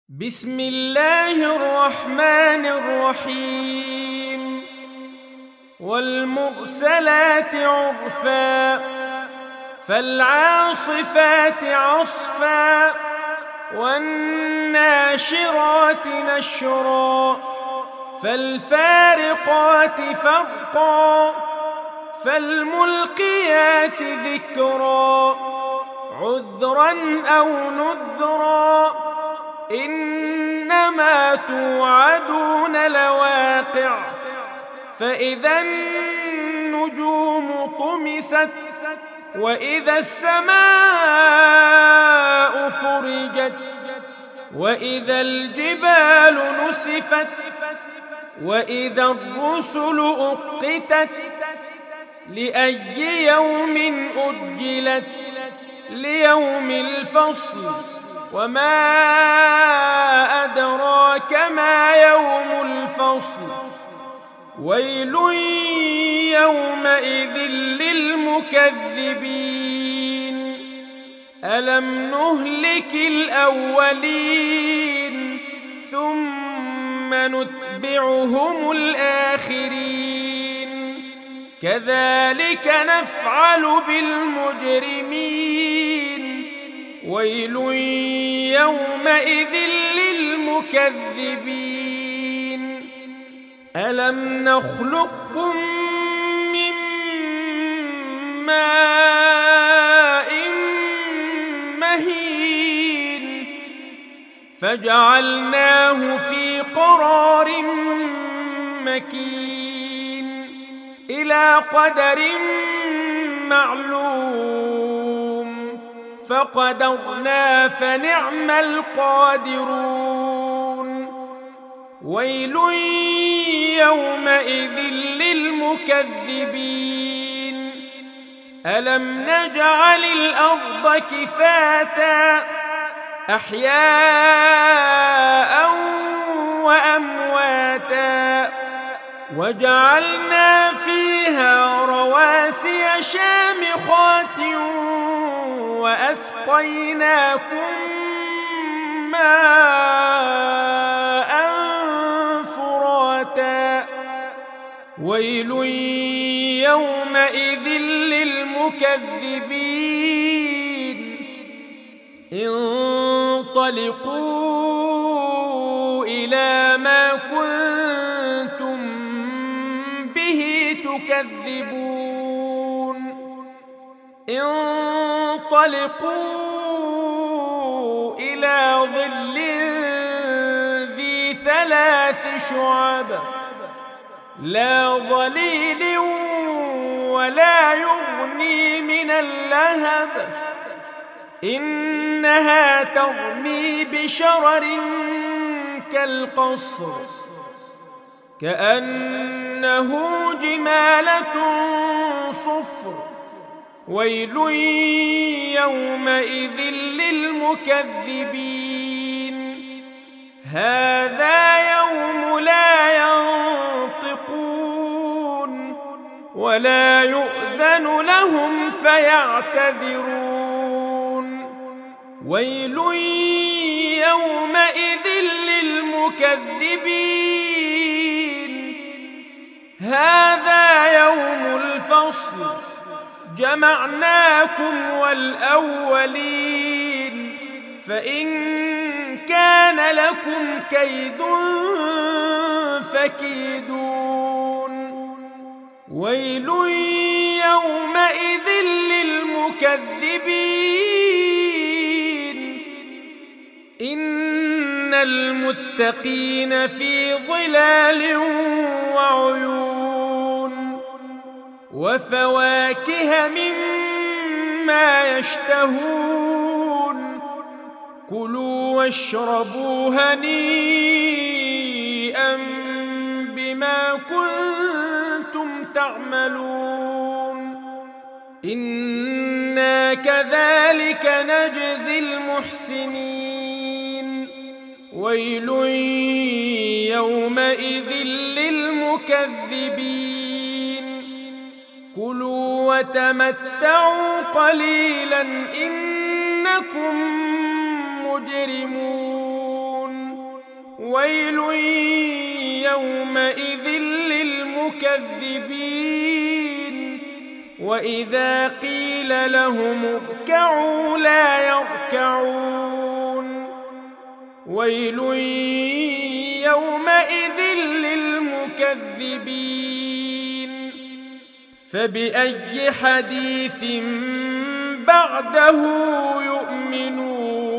بسم الله الرحمن الرحيم والمرسلات عرفا فالعاصفات عصفا والناشرات نشرا فالفارقات فرقا فالملقيات ذكرا عذرا أو نذرا إنما توعدون لواقع فإذا النجوم طمست وإذا السماء فرجت وإذا الجبال نسفت وإذا الرسل أقتت لأي يوم أجلت ليوم الفصل وما أدراك ما يوم الفصل ويل يومئذ للمكذبين ألم نهلك الأولين ثم نتبعهم الآخرين كذلك نفعل بالمجرمين ويل يومئذ للمكذبين ألم نخلقكم من ماء مهين فجعلناه في قرار مكين إلى قدر معلوم فقدرنا فنعم القادرون ويل يومئذ للمكذبين ألم نجعل الأرض كفاتا أحياء وأمواتا وجعلنا فيها رواسي شامخات وأسقيناكم ماء فراتا ويل يومئذ للمكذبين انطلقوا إلى ما كنتم به تكذبون انطلقوا إلى ظل ذي ثلاث شعب لا ظليل ولا يغني من اللهب إنها ترمي بشرر كالقصر كأنه جمالة صفر ويل يومئذ للمكذبين هذا يوم لا ينطقون ولا يؤذن لهم فيعتذرون ويل يومئذ للمكذبين هذا يوم الفصل جمعناكم والأولين فإن كان لكم كيد فكيدون ويل يومئذ للمكذبين إن المتقين في ظلال وعيون وفواكه مما يشتهون كلوا واشربوا هنيئا بما كنتم تعملون إنا كذلك نجزي المحسنين ويل يومئذ للمكذبين كلوا وتمتعوا قليلا إنكم مجرمون ويل يومئذ للمكذبين وإذا قيل لهم اركعوا لا يركعون ويل يومئذ للمكذبين فبأي حديث بعده يؤمنون